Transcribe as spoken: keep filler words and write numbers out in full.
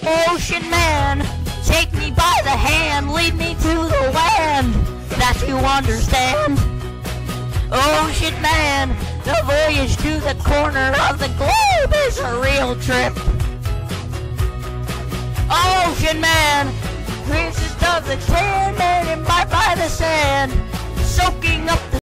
Ocean man, take me by the hand, lead me to the land that you understand. Ocean man, the voyage to the corner of the globe is a real trip. Ocean man, cruises of the tan and imbibed by the sand, soaking up the